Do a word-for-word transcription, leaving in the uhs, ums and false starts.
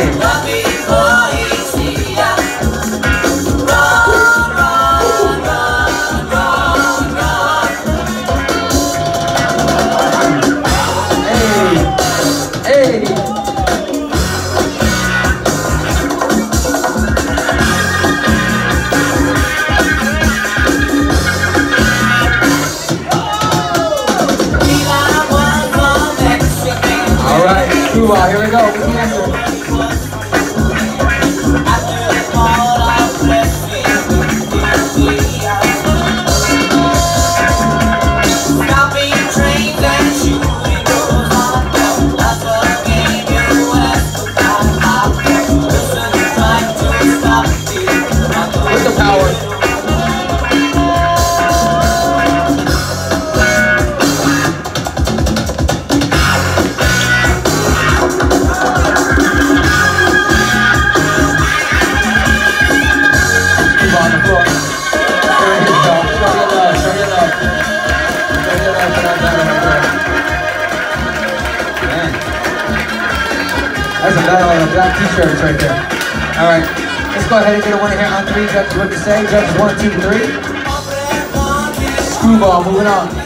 Screwball, here we go. What's the answer? With the power. On the floor. There it is, dog. Show your love, show your love. Show your love for that battle right there. Man. That's a battle of black t-shirts right there. Alright, let's go ahead and get a winner here on three. Judges, what to say? Judges one, two, three. Screwball, moving on.